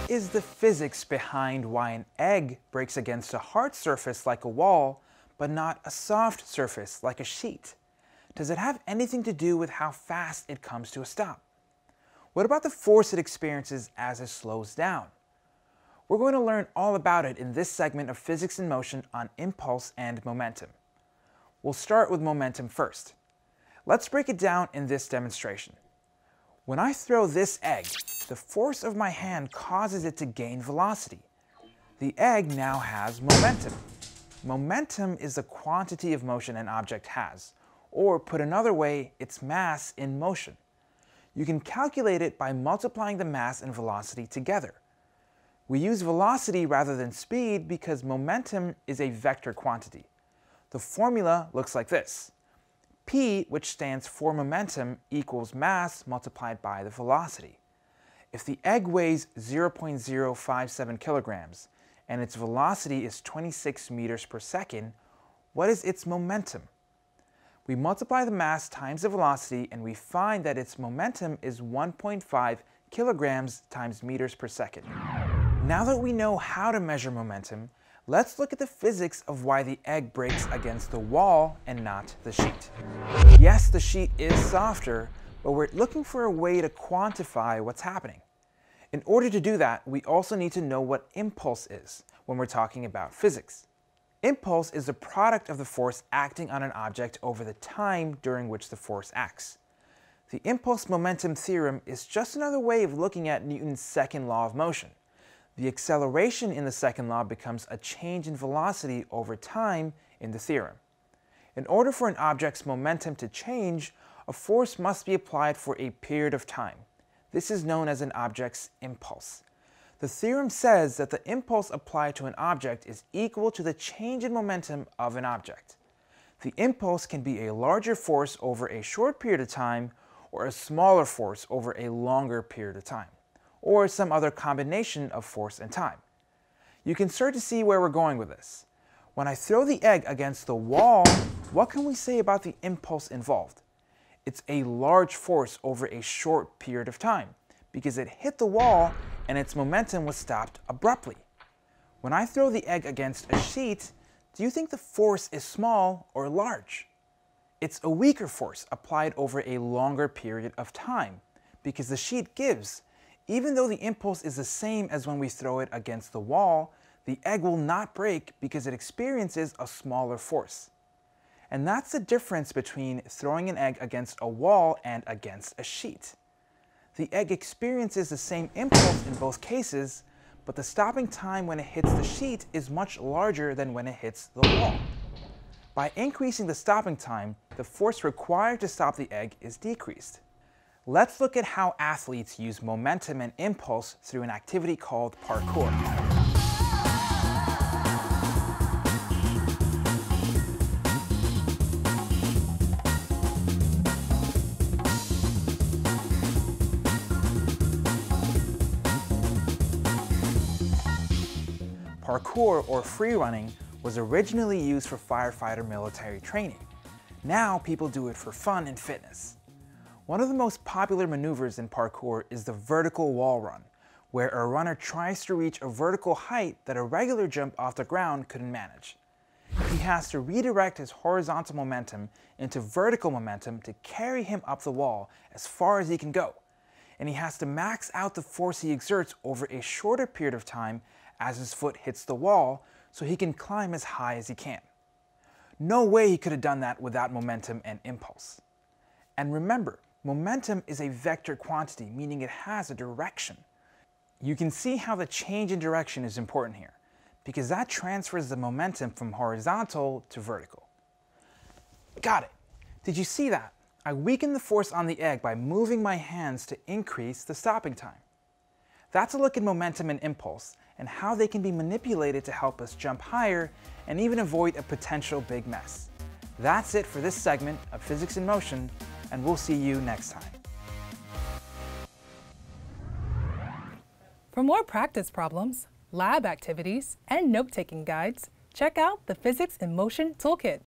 What is the physics behind why an egg breaks against a hard surface like a wall, but not a soft surface like a sheet? Does it have anything to do with how fast it comes to a stop? What about the force it experiences as it slows down? We're going to learn all about it in this segment of Physics in Motion on impulse and momentum. We'll start with momentum first. Let's break it down in this demonstration. When I throw this egg, the force of my hand causes it to gain velocity. The egg now has momentum. Momentum is the quantity of motion an object has, or put another way, its mass in motion. You can calculate it by multiplying the mass and velocity together. We use velocity rather than speed because momentum is a vector quantity. The formula looks like this. P, which stands for momentum, equals mass multiplied by the velocity. If the egg weighs 0.057 kilograms and its velocity is 26 meters per second, what is its momentum? We multiply the mass times the velocity and we find that its momentum is 1.5 kilograms times meters per second. Now that we know how to measure momentum, let's look at the physics of why the egg breaks against the wall and not the sheet. Yes, the sheet is softer, but we're looking for a way to quantify what's happening. In order to do that, we also need to know what impulse is when we're talking about physics. Impulse is the product of the force acting on an object over the time during which the force acts. The impulse momentum theorem is just another way of looking at Newton's second law of motion. The acceleration in the second law becomes a change in velocity over time in the theorem. In order for an object's momentum to change, a force must be applied for a period of time. This is known as an object's impulse. The theorem says that the impulse applied to an object is equal to the change in momentum of an object. The impulse can be a larger force over a short period of time or a smaller force over a longer period of time, or some other combination of force and time. You can start to see where we're going with this. When I throw the egg against the wall, what can we say about the impulse involved? It's a large force over a short period of time because it hit the wall and its momentum was stopped abruptly. When I throw the egg against a sheet, do you think the force is small or large? It's a weaker force applied over a longer period of time because the sheet gives. Even though the impulse is the same as when we throw it against the wall, the egg will not break because it experiences a smaller force. And that's the difference between throwing an egg against a wall and against a sheet. The egg experiences the same impulse in both cases, but the stopping time when it hits the sheet is much larger than when it hits the wall. By increasing the stopping time, the force required to stop the egg is decreased. Let's look at how athletes use momentum and impulse through an activity called parkour. Parkour, or free running, was originally used for firefighter military training. Now people do it for fun and fitness. One of the most popular maneuvers in parkour is the vertical wall run, where a runner tries to reach a vertical height that a regular jump off the ground couldn't manage. He has to redirect his horizontal momentum into vertical momentum to carry him up the wall as far as he can go. And he has to max out the force he exerts over a shorter period of time as his foot hits the wall so he can climb as high as he can. No way he could have done that without momentum and impulse. And remember, momentum is a vector quantity, meaning it has a direction. You can see how the change in direction is important here, because that transfers the momentum from horizontal to vertical. Got it. Did you see that? I weakened the force on the egg by moving my hands to increase the stopping time. That's a look at momentum and impulse, and how they can be manipulated to help us jump higher and even avoid a potential big mess. That's it for this segment of Physics in Motion, and we'll see you next time. For more practice problems, lab activities, and note-taking guides, check out the Physics in Motion Toolkit.